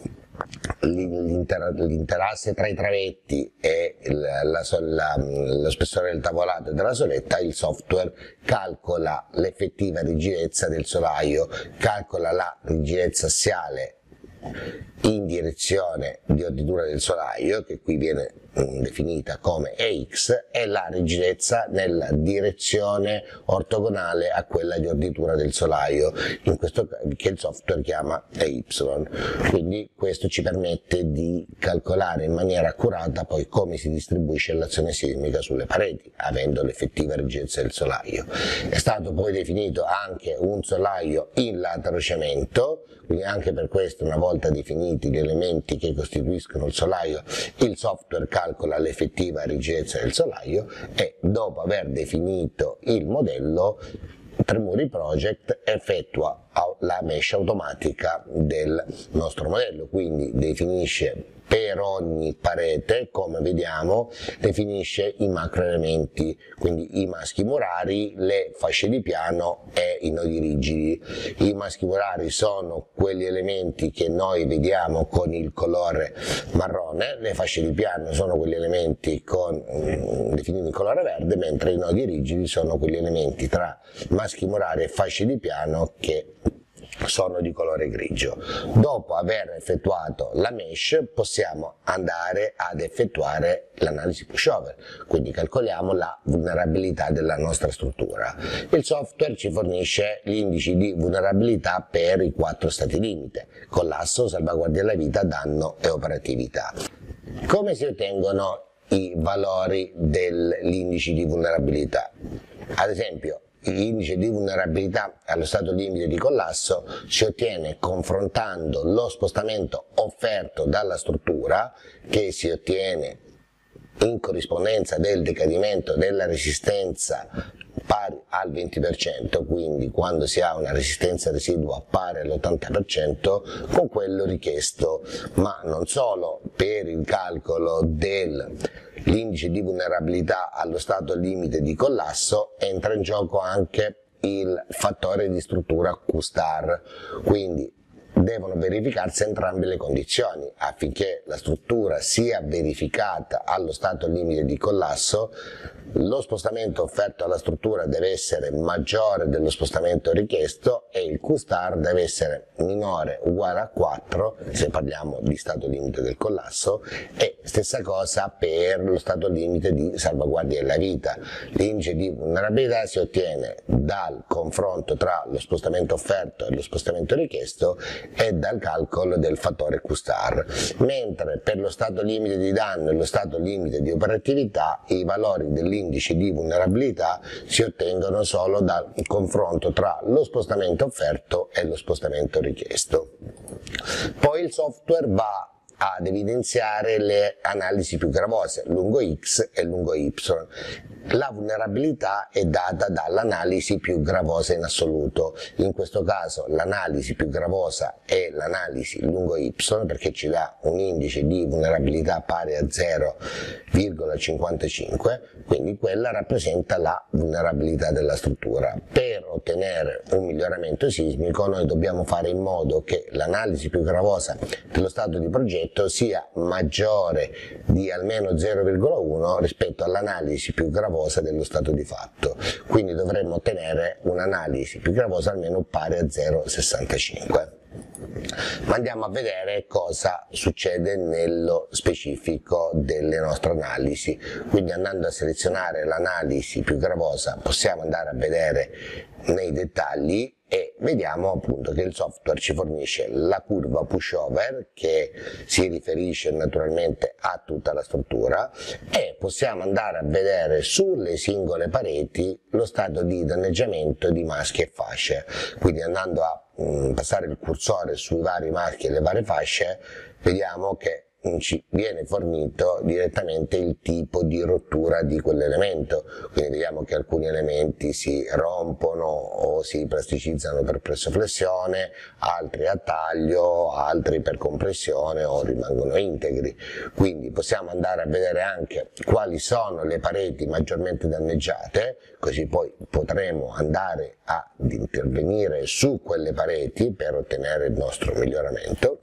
l'interasse tra i travetti e la, la, la, lo spessore del tavolato e della soletta, il software calcola l'effettiva rigidezza del solaio, calcola la rigidezza assiale in direzione di orditura del solaio, che qui viene definita come E X, e la rigidezza nella direzione ortogonale a quella di orditura del solaio, in questo che il software chiama E Y. Quindi questo ci permette di calcolare in maniera accurata poi come si distribuisce l'azione sismica sulle pareti, avendo l'effettiva rigidezza del solaio. È stato poi definito anche un solaio in laterocemento, quindi anche per questo, una volta definiti gli elementi che costituiscono il solaio, il software calcola l'effettiva rigidezza del solaio e dopo aver definito il modello, Tremuri Project effettua la mesh automatica del nostro modello, quindi definisce per ogni parete, come vediamo, definisce i macro elementi, quindi i maschi murari, le fasce di piano e i nodi rigidi. I maschi murari sono quegli elementi che noi vediamo con il colore marrone, le fasce di piano sono quegli elementi con, um, definiti in colore verde, mentre i nodi rigidi sono quegli elementi tra maschi murari e fasce di piano che sono di colore grigio. Dopo aver effettuato la mesh possiamo andare ad effettuare l'analisi pushover, quindi calcoliamo la vulnerabilità della nostra struttura. Il software ci fornisce gli indici di vulnerabilità per i quattro stati limite: collasso, salvaguardia della vita, danno e operatività. Come si ottengono i valori dell'indice di vulnerabilità? Ad esempio, l'indice di vulnerabilità allo stato limite di collasso si ottiene confrontando lo spostamento offerto dalla struttura, che si ottiene in corrispondenza del decadimento della resistenza pari al venti per cento, quindi quando si ha una resistenza residua pari all'ottanta per cento, con quello richiesto, ma non solo. Per il calcolo dell'indice di vulnerabilità allo stato limite di collasso entra in gioco anche il fattore di struttura Q star, quindi devono verificarsi entrambe le condizioni affinché la struttura sia verificata allo stato limite di collasso. Lo spostamento offerto alla struttura deve essere maggiore dello spostamento richiesto e il Q star deve essere minore o uguale a quattro se parliamo di stato limite del collasso, e stessa cosa per lo stato limite di salvaguardia della vita. L'indice di vulnerabilità si ottiene dal confronto tra lo spostamento offerto e lo spostamento richiesto e dal calcolo del fattore Q star, mentre per lo stato limite di danno e lo stato limite di operatività i valori dell'indice di vulnerabilità si ottengono solo dal confronto tra lo spostamento offerto e lo spostamento richiesto. Poi il software va ad evidenziare le analisi più gravose, lungo X e lungo Y. La vulnerabilità è data dall'analisi più gravosa in assoluto, in questo caso l'analisi più gravosa è l'analisi lungo Y, perché ci dà un indice di vulnerabilità pari a zero virgola cinquantacinque, quindi quella rappresenta la vulnerabilità della struttura. Per ottenere un miglioramento sismico noi dobbiamo fare in modo che l'analisi più gravosa dello stato di progetto sia maggiore di almeno zero virgola uno rispetto all'analisi più gravosa dello stato di fatto, quindi dovremmo ottenere un'analisi più gravosa almeno pari a zero virgola sessantacinque. Ma andiamo a vedere cosa succede nello specifico delle nostre analisi. Quindi, andando a selezionare l'analisi più gravosa, possiamo andare a vedere nei dettagli e vediamo appunto che il software ci fornisce la curva pushover, che si riferisce naturalmente a tutta la struttura, e possiamo andare a vedere sulle singole pareti lo stato di danneggiamento di maschi e fasce. Quindi, andando a mh, passare il cursore sui vari maschi e le varie fasce, vediamo che ci viene fornito direttamente il tipo di rottura di quell'elemento, quindi vediamo che alcuni elementi si rompono o si plasticizzano per pressoflessione, altri a taglio, altri per compressione o rimangono integri. Quindi possiamo andare a vedere anche quali sono le pareti maggiormente danneggiate, così poi potremo andare ad intervenire su quelle pareti per ottenere il nostro miglioramento.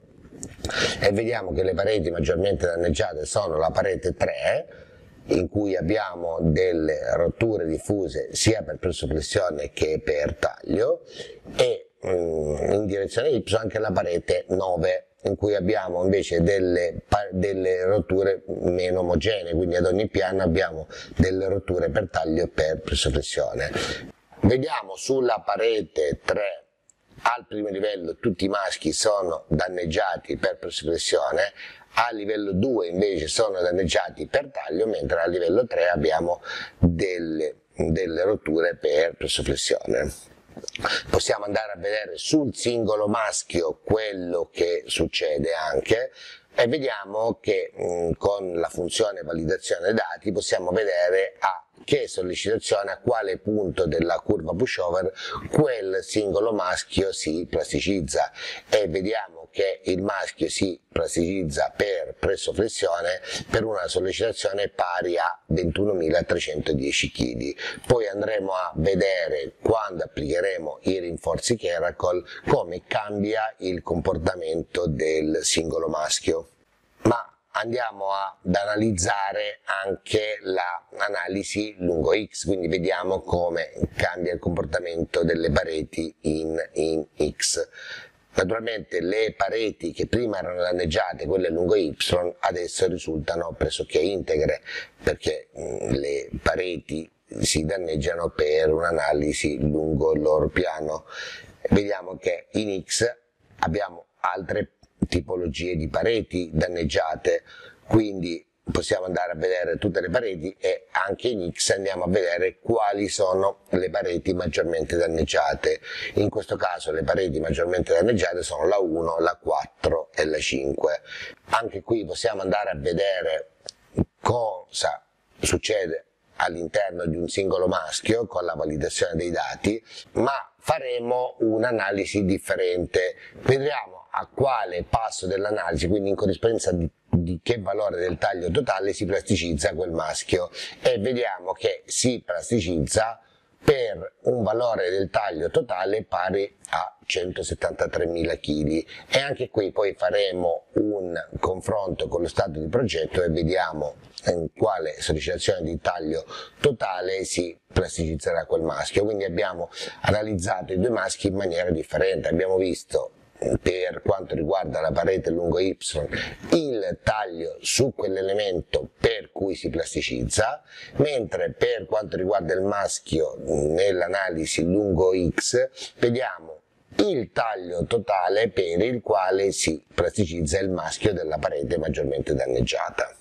E vediamo che le pareti maggiormente danneggiate sono la parete tre, in cui abbiamo delle rotture diffuse sia per pressoflessione che per taglio, e mm, in direzione Y anche la parete nove, in cui abbiamo invece delle, delle rotture meno omogenee, quindi ad ogni piano abbiamo delle rotture per taglio e per pressoflessione. Vediamo sulla parete tre al primo livello tutti i maschi sono danneggiati per pressoflessione, a livello due invece sono danneggiati per taglio, mentre a livello tre abbiamo delle, delle rotture per pressoflessione. Possiamo andare a vedere sul singolo maschio quello che succede anche, e vediamo che mh, con la funzione validazione dati possiamo vedere a che sollecitazione, a quale punto della curva pushover quel singolo maschio si plasticizza, e vediamo che il maschio si plasticizza per pressoflessione per una sollecitazione pari a ventunomilatrecentodieci chili. Poi andremo a vedere, quando applicheremo i rinforzi Keracol, come cambia il comportamento del singolo maschio. Ma andiamo ad analizzare anche l'analisi lungo X, quindi vediamo come cambia il comportamento delle pareti in, in X. Naturalmente le pareti che prima erano danneggiate, quelle lungo Y, adesso risultano pressoché integre, perché mh, le pareti si danneggiano per un'analisi lungo il loro piano. Vediamo che in X abbiamo altre tipologie di pareti danneggiate, quindi possiamo andare a vedere tutte le pareti, e anche in X andiamo a vedere quali sono le pareti maggiormente danneggiate. In questo caso le pareti maggiormente danneggiate sono la uno, la quattro e la cinque. Anche qui possiamo andare a vedere cosa succede all'interno di un singolo maschio con la validazione dei dati, ma faremo un'analisi differente. Vedremo a quale passo dell'analisi, quindi in corrispondenza di, di che valore del taglio totale, si plasticizza quel maschio, e vediamo che si plasticizza per un valore del taglio totale pari a centosettantatremila chili, e anche qui poi faremo un confronto con lo stato di progetto e vediamo in quale sollecitazione di taglio totale si plasticizzerà quel maschio. Quindi abbiamo analizzato i due maschi in maniera differente. Abbiamo visto, per quanto riguarda la parete lungo Y, il taglio su quell'elemento per cui si plasticizza, mentre per quanto riguarda il maschio nell'analisi lungo X vediamo il taglio totale per il quale si plasticizza il maschio della parete maggiormente danneggiata.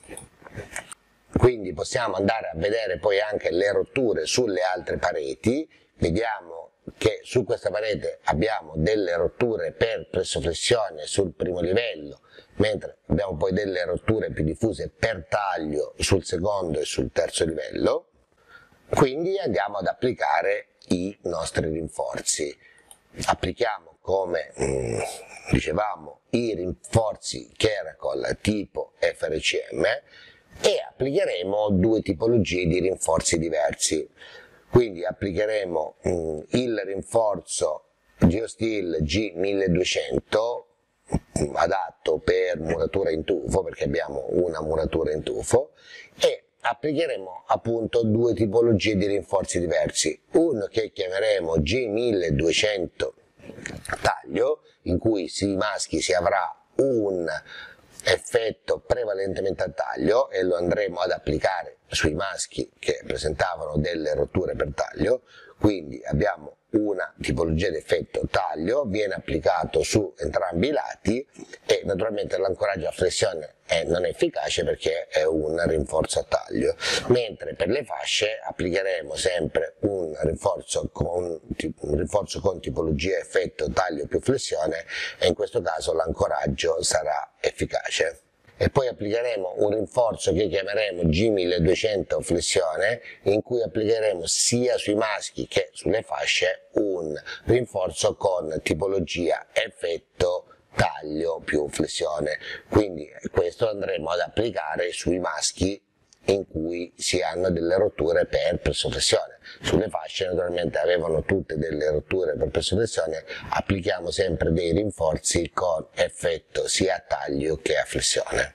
Quindi possiamo andare a vedere poi anche le rotture sulle altre pareti. Vediamo che su questa parete abbiamo delle rotture per pressoflessione sul primo livello, mentre abbiamo poi delle rotture più diffuse per taglio sul secondo e sul terzo livello. Quindi andiamo ad applicare i nostri rinforzi. Applichiamo, come mh, dicevamo, i rinforzi Keracol tipo F R C M, e applicheremo due tipologie di rinforzi diversi. Quindi applicheremo mh, il rinforzo Geosteel G milleduecento, mh, adatto per muratura in tufo, perché abbiamo una muratura in tufo, e applicheremo appunto due tipologie di rinforzi diversi. Uno che chiameremo G milleduecento taglio, in cui sui maschi si avrà un effetto prevalentemente a taglio, e lo andremo ad applicare sui maschi che presentavano delle rotture per taglio. Quindi abbiamo una tipologia di effetto taglio, viene applicato su entrambi i lati, e naturalmente l'ancoraggio a flessione è non efficace perché è un rinforzo a taglio, mentre per le fasce applicheremo sempre un rinforzo con, un rinforzo con tipologia effetto taglio più flessione, e in questo caso l'ancoraggio sarà efficace. E poi applicheremo un rinforzo che chiameremo G milleduecento flessione, in cui applicheremo sia sui maschi che sulle fasce un rinforzo con tipologia effetto taglio più flessione. Quindi questo andremo ad applicare sui maschi in cui si hanno delle rotture per pressoflessione. Sulle fasce naturalmente avevano tutte delle rotture per pressoflessione, applichiamo sempre dei rinforzi con effetto sia a taglio che a flessione.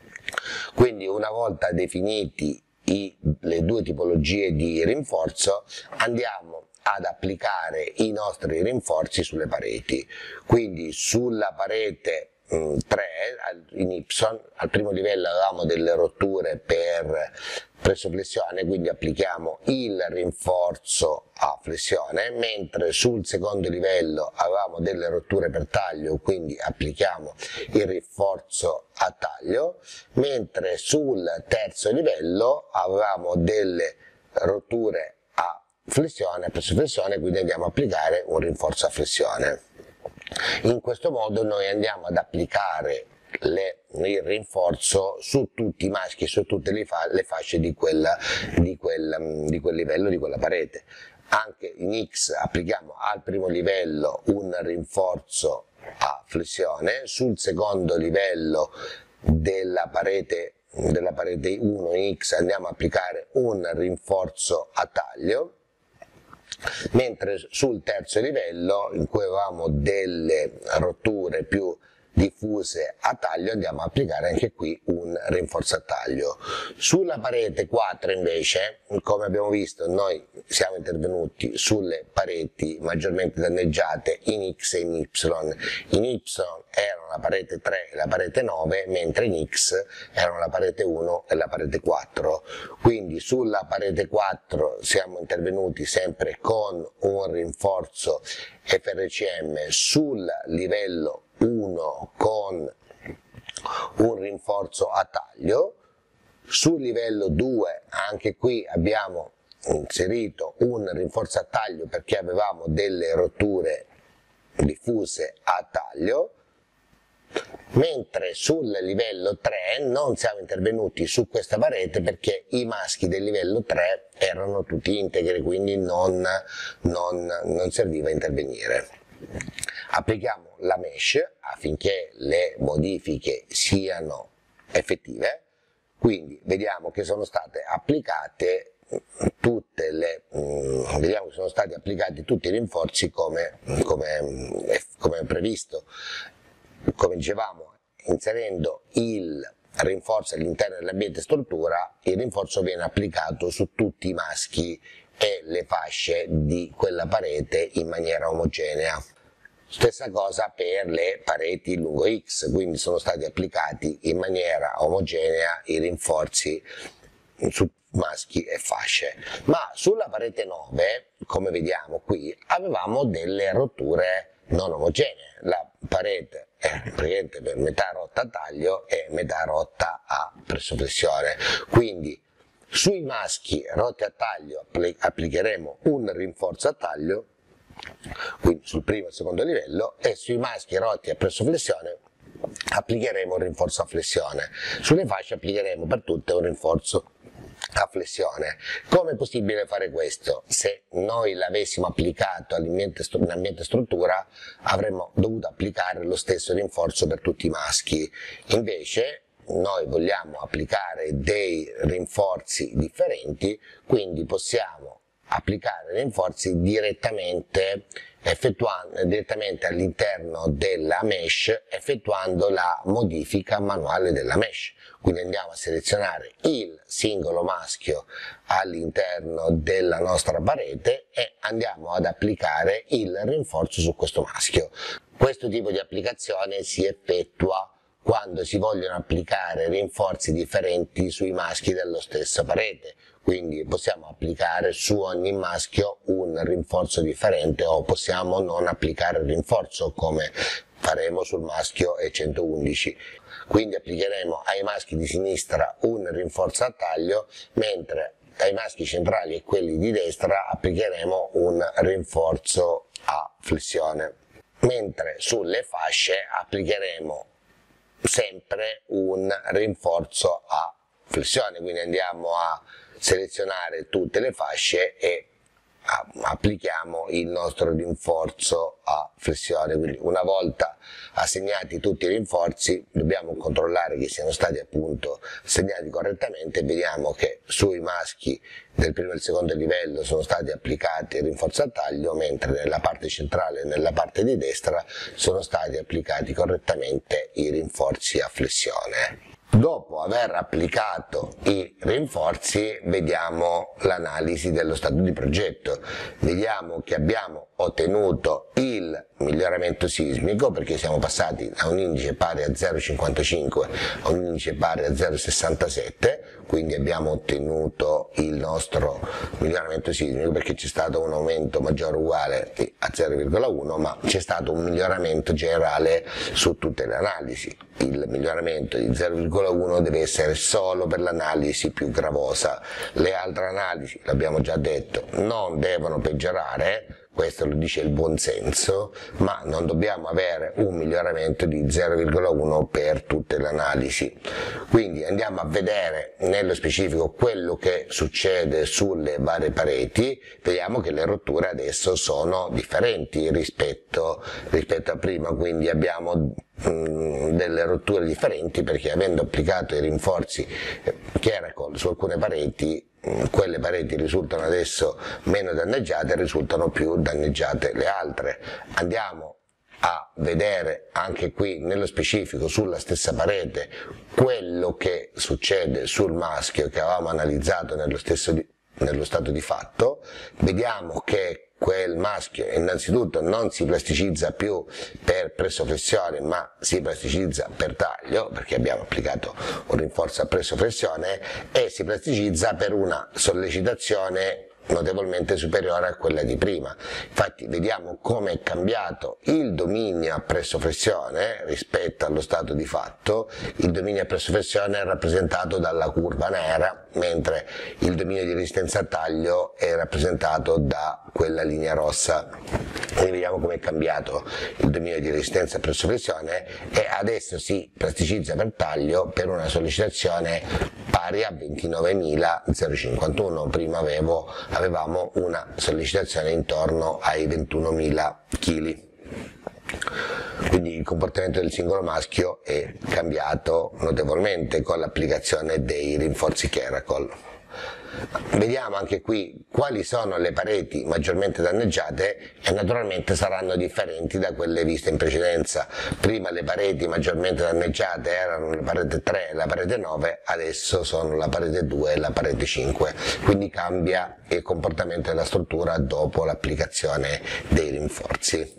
Quindi una volta definiti i, le due tipologie di rinforzo, andiamo ad applicare i nostri rinforzi sulle pareti. Quindi sulla parete tre in Y, al primo livello avevamo delle rotture per pressoflessione, quindi applichiamo il rinforzo a flessione, mentre sul secondo livello avevamo delle rotture per taglio, quindi applichiamo il rinforzo a taglio, mentre sul terzo livello avevamo delle rotture a flessione, pressoflessione, quindi andiamo a applicare un rinforzo a flessione. In questo modo noi andiamo ad applicare le, il rinforzo su tutti i maschi, su tutte le, fa, le fasce di, quella, di, quel, di quel livello, di quella parete. Anche in X applichiamo al primo livello un rinforzo a flessione, sul secondo livello della parete, della parete uno in X andiamo a applicare un rinforzo a taglio, mentre sul terzo livello, in cui avevamo delle rotture più diffuse a taglio, andiamo a applicare anche qui un rinforzo a taglio. Sulla parete quattro invece, come abbiamo visto, noi siamo intervenuti sulle pareti maggiormente danneggiate in X e in Y. In Y erano la parete tre e la parete nove, mentre in X erano la parete uno e la parete quattro. Quindi sulla parete quattro siamo intervenuti sempre con un rinforzo F R C M, sul livello uno con un rinforzo a taglio, sul livello due anche qui abbiamo inserito un rinforzo a taglio perché avevamo delle rotture diffuse a taglio, mentre sul livello tre non siamo intervenuti su questa parete perché i maschi del livello tre erano tutti integri, quindi non, non, non serviva intervenire. Applichiamo la mesh affinché le modifiche siano effettive, quindi vediamo che sono state applicate tutte le mh, vediamo che sono stati applicati tutti i rinforzi come, come, come previsto. Come dicevamo, inserendo il rinforzo all'interno dell'ambiente struttura, il rinforzo viene applicato su tutti i maschi e le fasce di quella parete in maniera omogenea. Stessa cosa per le pareti lungo X, quindi sono stati applicati in maniera omogenea i rinforzi su maschi e fasce. Ma sulla parete nove, come vediamo qui, avevamo delle rotture non omogenee. La parete è praticamente per metà rotta a taglio e metà rotta a pressoflessione. Quindi sui maschi rotti a taglio applicheremo un rinforzo a taglio, quindi sul primo e secondo livello, e sui maschi rotti a pressoflessione applicheremo un rinforzo a flessione. Sulle fasce applicheremo per tutte un rinforzo a flessione. Come è possibile fare questo? Se noi l'avessimo applicato in ambiente struttura avremmo dovuto applicare lo stesso rinforzo per tutti i maschi, invece noi vogliamo applicare dei rinforzi differenti, quindi possiamo applicare rinforzi direttamente, direttamente all'interno della mesh, effettuando la modifica manuale della mesh. Quindi andiamo a selezionare il singolo maschio all'interno della nostra parete e andiamo ad applicare il rinforzo su questo maschio. Questo tipo di applicazione si effettua quando si vogliono applicare rinforzi differenti sui maschi dello stesso parete. Quindi possiamo applicare su ogni maschio un rinforzo differente o possiamo non applicare il rinforzo come faremo sul maschio E centoundici. Quindi applicheremo ai maschi di sinistra un rinforzo a taglio, mentre ai maschi centrali e quelli di destra applicheremo un rinforzo a flessione. Mentre sulle fasce applicheremo sempre un rinforzo a flessione, quindi andiamo a selezionare tutte le fasce e applichiamo il nostro rinforzo a flessione. Quindi una volta assegnati tutti i rinforzi dobbiamo controllare che siano stati appunto assegnati correttamente e vediamo che sui maschi del primo e del secondo livello sono stati applicati il rinforzo a taglio, mentre nella parte centrale e nella parte di destra sono stati applicati correttamente i rinforzi a flessione. Dopo aver applicato i rinforzi vediamo l'analisi dello stato di progetto, vediamo che abbiamo ottenuto il miglioramento sismico perché siamo passati da un indice pari a zero virgola cinquantacinque a un indice pari a zero virgola sessantasette, quindi abbiamo ottenuto il nostro miglioramento sismico perché c'è stato un aumento maggiore o uguale a zero virgola uno, ma c'è stato un miglioramento generale su tutte le analisi. Il miglioramento di zero virgola uno deve essere solo per l'analisi più gravosa, le altre analisi, l'abbiamo già detto, non devono peggiorare, questo lo dice il buon senso, ma non dobbiamo avere un miglioramento di zero virgola uno per tutte le analisi. Quindi andiamo a vedere nello specifico quello che succede sulle varie pareti, vediamo che le rotture adesso sono differenti rispetto, rispetto a prima, quindi abbiamo mh, delle rotture differenti perché avendo applicato i rinforzi Keracol su alcune pareti, quelle pareti risultano adesso meno danneggiate, risultano più danneggiate le altre. Andiamo a vedere anche qui nello specifico sulla stessa parete quello che succede sul maschio che avevamo analizzato nello, stesso di, nello stato di fatto. Vediamo che quel maschio innanzitutto non si plasticizza più per pressoflessione ma si plasticizza per taglio, perché abbiamo applicato un rinforzo a pressoflessione, e si plasticizza per una sollecitazione notevolmente superiore a quella di prima. Infatti vediamo come è cambiato il dominio a pressoflessione rispetto allo stato di fatto. Il dominio a pressoflessione è rappresentato dalla curva nera, mentre il dominio di resistenza a taglio è rappresentato da quella linea rossa. Quindi vediamo come è cambiato il dominio di resistenza a pressoflessione, e adesso si plasticizza per taglio per una sollecitazione pari a ventinovemilacinquantuno. Prima avevo avevamo una sollecitazione intorno ai ventunomila chili. Quindi il comportamento del singolo maschio è cambiato notevolmente con l'applicazione dei rinforzi Keracol. Vediamo anche qui quali sono le pareti maggiormente danneggiate, e naturalmente saranno differenti da quelle viste in precedenza. Prima le pareti maggiormente danneggiate erano la parete tre e la parete nove, adesso sono la parete due e la parete cinque, quindi cambia il comportamento della struttura dopo l'applicazione dei rinforzi.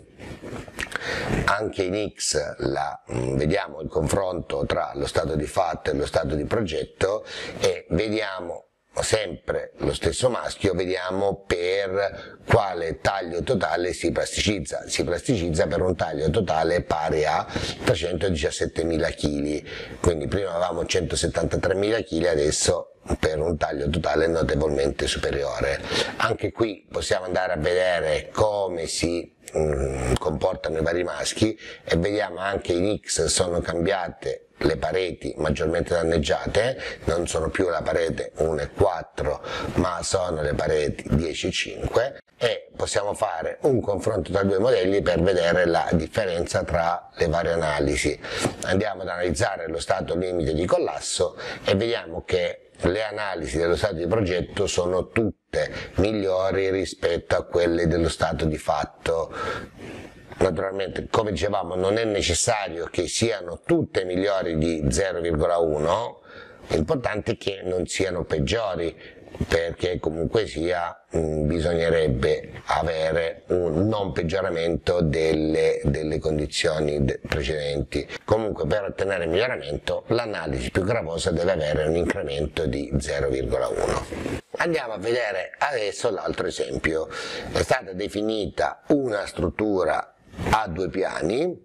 Anche in X la, mh, vediamo il confronto tra lo stato di fatto e lo stato di progetto, e vediamo sempre lo stesso maschio, vediamo per quale taglio totale si plasticizza. Si plasticizza per un taglio totale pari a trecentodiciassettemila chili, quindi prima avevamo centosettantatremila chili, adesso per un taglio totale notevolmente superiore. Anche qui possiamo andare a vedere come si mh, comportano i vari maschi, e vediamo anche in X sono cambiate le pareti maggiormente danneggiate, non sono più la parete uno e quattro ma sono le pareti dieci e cinque, e possiamo fare un confronto tra i due modelli per vedere la differenza tra le varie analisi. Andiamo ad analizzare lo stato limite di collasso e vediamo che le analisi dello stato di progetto sono tutte migliori rispetto a quelle dello stato di fatto. Naturalmente, come dicevamo, non è necessario che siano tutte migliori di zero virgola uno, l'importante è che non siano peggiori, perché comunque sia mh, bisognerebbe avere un non peggioramento delle, delle condizioni de- precedenti. Comunque per ottenere miglioramento l'analisi più gravosa deve avere un incremento di zero virgola uno. Andiamo a vedere adesso l'altro esempio. È stata definita una struttura a due piani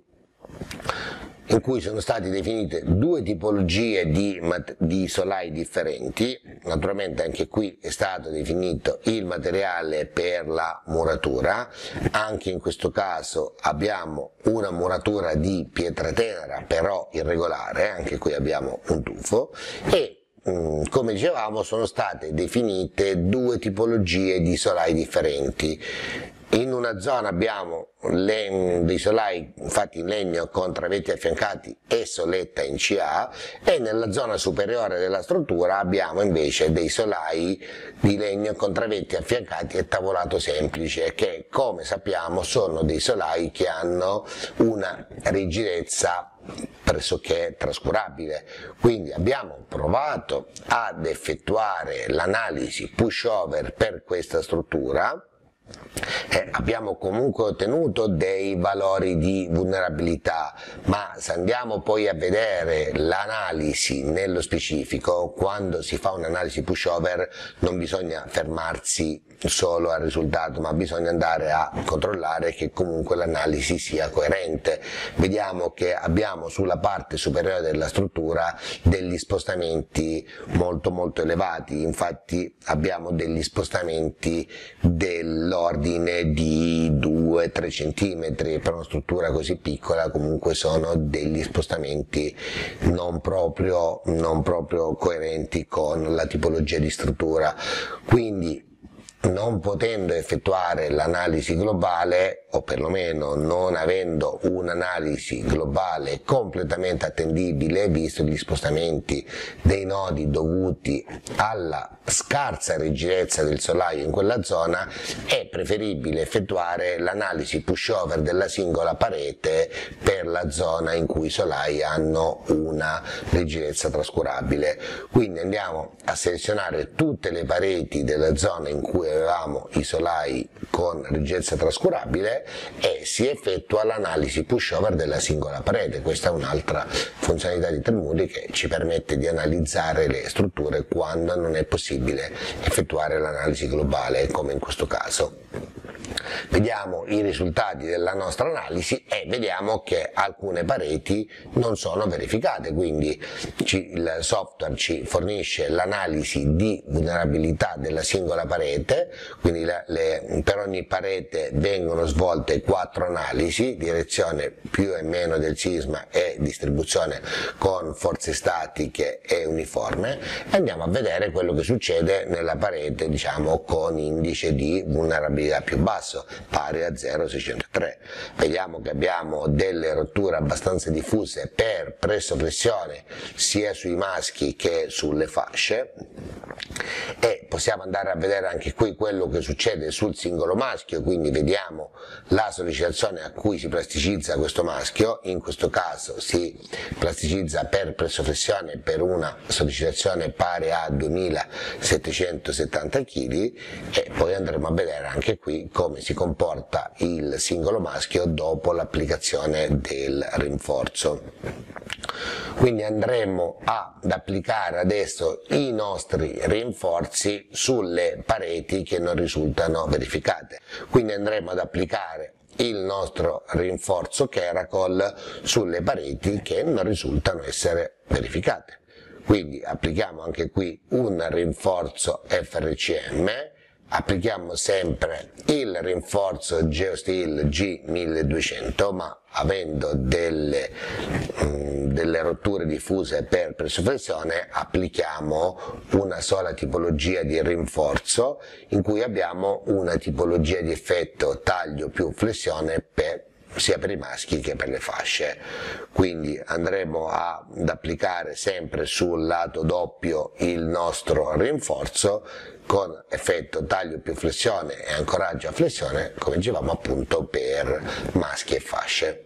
in cui sono state definite due tipologie di, di solai differenti. Naturalmente anche qui è stato definito il materiale per la muratura. Anche in questo caso abbiamo una muratura di pietra tenera però irregolare, anche qui abbiamo un tufo, e come dicevamo sono state definite due tipologie di solai differenti. In una zona abbiamo le, dei solai fatti in legno con travetti affiancati e soletta in C A, e nella zona superiore della struttura abbiamo invece dei solai di legno con travetti affiancati e tavolato semplice, che come sappiamo sono dei solai che hanno una rigidezza pressoché trascurabile. Quindi abbiamo provato ad effettuare l'analisi pushover per questa struttura. Eh, abbiamo comunque ottenuto dei valori di vulnerabilità, ma se andiamo poi a vedere l'analisi nello specifico, quando si fa un'analisi pushover non bisogna fermarsi solo al risultato, ma bisogna andare a controllare che comunque l'analisi sia coerente. Vediamo che abbiamo sulla parte superiore della struttura degli spostamenti molto molto elevati, infatti abbiamo degli spostamenti dell'ordine di due tre centimetri, per una struttura così piccola comunque sono degli spostamenti non proprio, non proprio coerenti con la tipologia di struttura. Quindi, non potendo effettuare l'analisi globale, o perlomeno non avendo un'analisi globale completamente attendibile, visto gli spostamenti dei nodi dovuti alla scarsa rigidezza del solaio in quella zona, è preferibile effettuare l'analisi pushover della singola parete per la zona in cui i solai hanno una rigidezza trascurabile. Quindi andiamo a selezionare tutte le pareti della zona in cui avevamo i solai con rigidezza trascurabile e si effettua l'analisi pushover della singola parete. Questa è un'altra funzionalità di Trimuri che ci permette di analizzare le strutture quando non è possibile effettuare l'analisi globale, come in questo caso. Vediamo i risultati della nostra analisi e vediamo che alcune pareti non sono verificate, quindi ci, il software ci fornisce l'analisi di vulnerabilità della singola parete, quindi le, le, per ogni parete vengono svolte quattro analisi, direzione più e meno del sisma e distribuzione con forze statiche e uniforme, e andiamo a vedere quello che succede nella parete, diciamo, con indice di vulnerabilità più basso, pari a zero virgola seicentotré. Vediamo che abbiamo delle rotture abbastanza diffuse per presso-flessione sia sui maschi che sulle fasce, e possiamo andare a vedere anche qui quello che succede sul singolo maschio, quindi vediamo la sollecitazione a cui si plasticizza questo maschio. In questo caso si plasticizza per presso-flessione per una sollecitazione pari a duemilasettecentosettanta chili, e poi andremo a vedere anche qui come si comporta il singolo maschio dopo l'applicazione del rinforzo. Quindi andremo ad applicare adesso i nostri rinforzi sulle pareti che non risultano verificate. Quindi andremo ad applicare il nostro rinforzo Keracol sulle pareti che non risultano essere verificate. Quindi applichiamo anche qui un rinforzo F R C M, applichiamo sempre il rinforzo Geosteel G milleduecento, ma avendo delle, mh, delle rotture diffuse per presso-flessione applichiamo una sola tipologia di rinforzo, in cui abbiamo una tipologia di effetto taglio più flessione per sia per i maschi che per le fasce. Quindi andremo ad applicare sempre sul lato doppio il nostro rinforzo con effetto taglio più flessione e ancoraggio a flessione, come dicevamo appunto per maschi e fasce.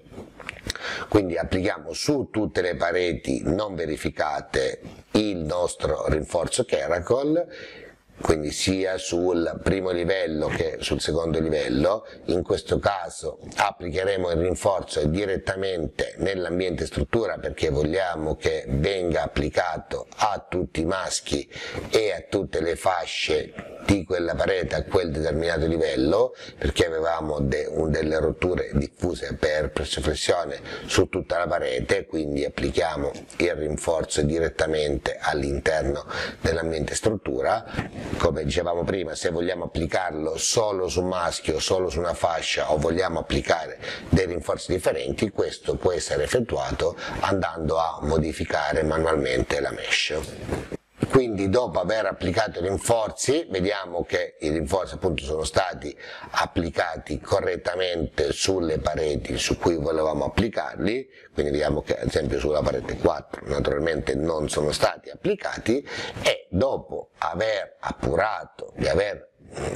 Quindi applichiamo su tutte le pareti non verificate il nostro rinforzo Keracol, quindi sia sul primo livello che sul secondo livello. In questo caso applicheremo il rinforzo direttamente nell'ambiente struttura, perché vogliamo che venga applicato a tutti i maschi e a tutte le fasce di quella parete a quel determinato livello, perché avevamo de, un, delle rotture diffuse per presso-flessione su tutta la parete. Quindi applichiamo il rinforzo direttamente all'interno dell'ambiente struttura. Come dicevamo prima, se vogliamo applicarlo solo su un maschio, solo su una fascia, o vogliamo applicare dei rinforzi differenti, questo può essere effettuato andando a modificare manualmente la mesh. Quindi dopo aver applicato i rinforzi, vediamo che i rinforzi appunto sono stati applicati correttamente sulle pareti su cui volevamo applicarli, quindi vediamo che ad esempio sulla parete quattro naturalmente non sono stati applicati, e dopo aver appurato di aver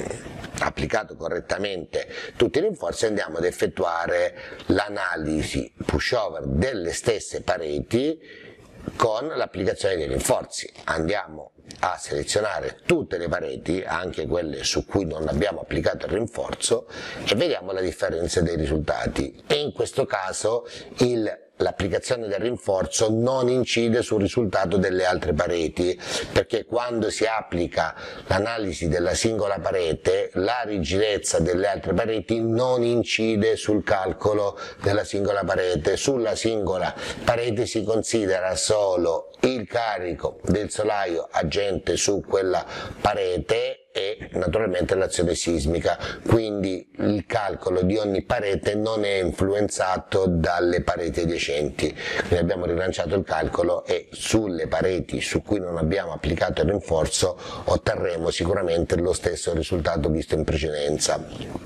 applicato correttamente tutti i rinforzi andiamo ad effettuare l'analisi pushover delle stesse pareti con l'applicazione dei rinforzi. Andiamo a selezionare tutte le pareti, anche quelle su cui non abbiamo applicato il rinforzo, e vediamo la differenza dei risultati. E in questo caso il l'applicazione del rinforzo non incide sul risultato delle altre pareti, perché quando si applica l'analisi della singola parete, la rigidezza delle altre pareti non incide sul calcolo della singola parete. Sulla singola parete si considera solo il carico del solaio agente su quella parete e naturalmente l'azione sismica, quindi il calcolo di ogni parete non è influenzato dalle pareti adiacenti. Quindi abbiamo rilanciato il calcolo e sulle pareti su cui non abbiamo applicato il rinforzo otterremo sicuramente lo stesso risultato visto in precedenza,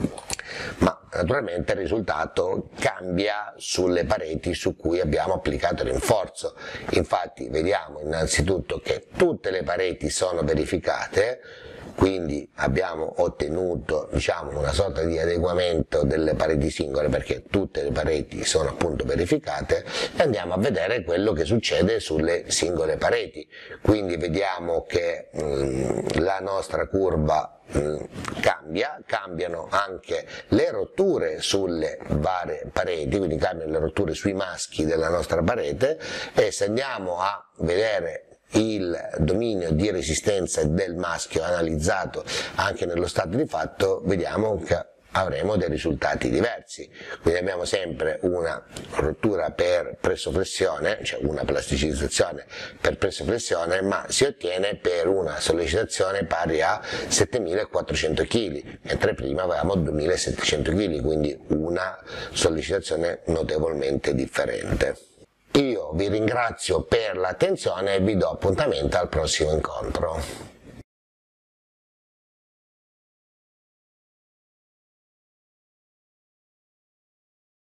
ma naturalmente il risultato cambia sulle pareti su cui abbiamo applicato il rinforzo. Infatti vediamo innanzitutto che tutte le pareti sono verificate, quindi abbiamo ottenuto, diciamo, una sorta di adeguamento delle pareti singole, perché tutte le pareti sono appunto verificate, e andiamo a vedere quello che succede sulle singole pareti. Quindi vediamo che mh, la nostra curva mh, cambia, cambiano anche le rotture sulle varie pareti, quindi cambiano le rotture sui maschi della nostra parete, e se andiamo a vedere il dominio di resistenza del maschio analizzato anche nello stato di fatto, vediamo che avremo dei risultati diversi. Quindi abbiamo sempre una rottura per presso-flessione, cioè una plasticizzazione per presso-flessione, ma si ottiene per una sollecitazione pari a settemilaquattrocento chili, mentre prima avevamo duemilasettecento chili, quindi una sollecitazione notevolmente differente. Io vi ringrazio per l'attenzione e vi do appuntamento al prossimo incontro.